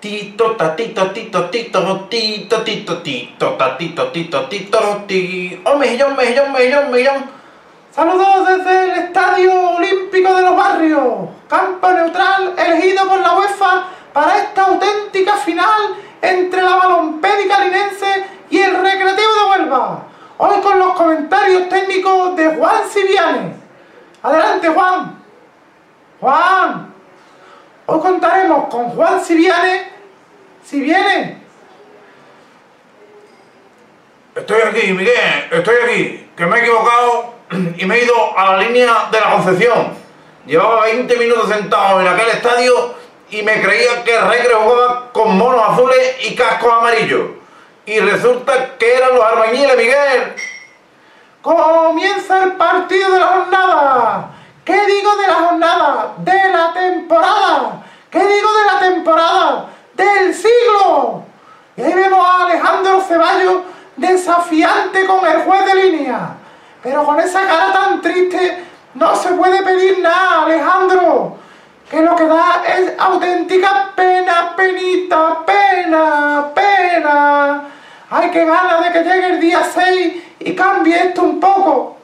Tito, tatito, tito, tito, tito, tito, tito, tatito, tito, tito, ti. ¡Oh, mejillón, mejillón, mejillón, mejillón! Saludos desde el Estadio Olímpico de los Barrios, campo neutral elegido por la UEFA para esta auténtica final entre la Balompédica Linense y el Recreativo de Huelva. Hoy con los comentarios técnicos de Juan Siviane. Adelante, Juan. Juan. Hoy contaremos con Juan Siviane. Si viene. Estoy aquí, Miguel, estoy aquí, que me he equivocado y me he ido a la línea de la Concepción. Llevaba 20 minutos sentado en aquel estadio y me creía que el Recre jugaba con monos azules y cascos amarillos. Y resulta que eran los albañiles, Miguel. Comienza el partido de la jornada. ¿Qué digo de la jornada? De la temporada. ¿Qué digo de la temporada? ¡Del siglo! Y ahí vemos a Alejandro Ceballos desafiante con el juez de línea. Pero con esa cara tan triste no se puede pedir nada, Alejandro. Que lo que da es auténtica pena, penita, pena, pena. Hay que ganas de que llegue el día 6 y cambie esto un poco.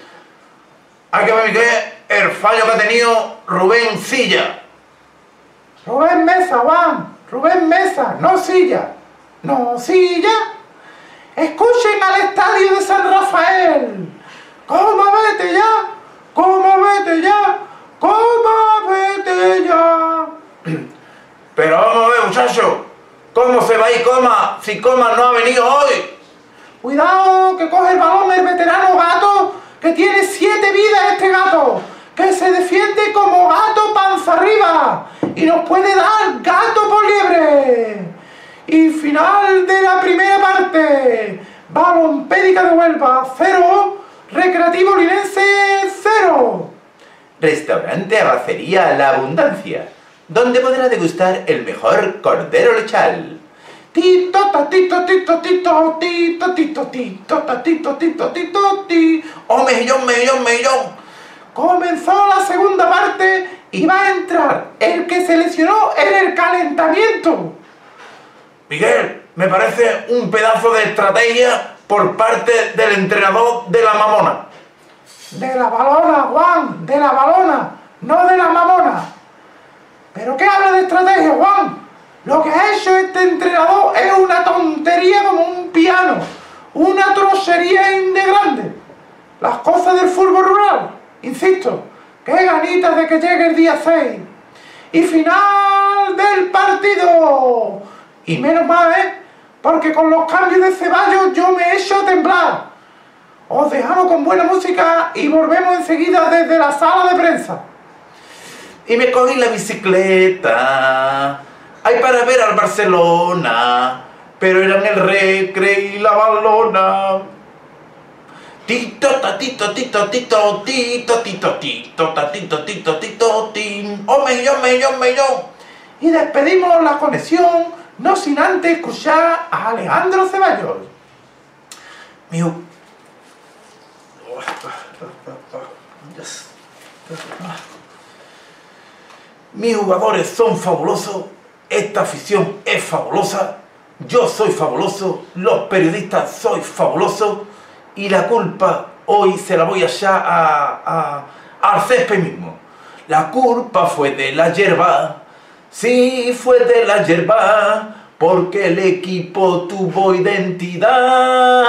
Hay que ver que el fallo que ha tenido Rubén Silla. Rubén Mesa, Juan. Rubén Mesa, no Silla. No Silla. Escuchen al estadio de San Rafael. ¿Cómo vete ya? ¿Cómo vete ya? ¿Cómo vete ya? Pero vamos a ver, muchachos, ¿cómo se va a ir Coma si Coma no ha venido hoy? Cuidado, que coge el balón el veterano Gato, que tiene 7 vidas este gato, que se defiende como gato panza arriba y nos puede dar gato por liebre. Y final de la primera parte. Balompédica de Huelva 0, Recreativo Linense 0. Restaurante Abacería La Abundancia, donde podrá degustar el mejor cordero lechal. Tito, tatito, tito, tito, tito, tito, tito, tatito, tito, tito, ti. ¡Oh, mejillón, mejillón, mejillón! Comenzó la segunda parte y va a entrar el que se lesionó en el calentamiento. Miguel, me parece un pedazo de estrategia por parte del entrenador de la Mamona. De la balona, Juan, de la balona, no de la mamona. ¿Pero qué habla de estrategia, Juan? Lo que ha hecho este entrenador es una tontería como un piano, una trocería grande. Las cosas del fútbol rural, insisto, qué ganitas de que llegue el día 6. Y final del partido. Y menos mal, porque con los cambios de Ceballos yo me he hecho temblar. Os dejamos con buena música y volvemos enseguida desde la sala de prensa. Y me cogí la bicicleta, ay, para ver al Barcelona, pero eran el Recre y la Balona. Tito, tatito, tito, tito, tito, tito, tito, tatito, tito, tito, tin. ¡Oh, mejillón, mejillón, mejillón! Y despedimos la conexión, no sin antes escuchar a Alejandro Ceballos. Mis jugadores son fabulosos, esta afición es fabulosa, yo soy fabuloso, los periodistas sois fabulosos y la culpa hoy se la voy a echar al césped mismo. La culpa fue de la hierba, sí fue de la hierba, porque el equipo tuvo identidad.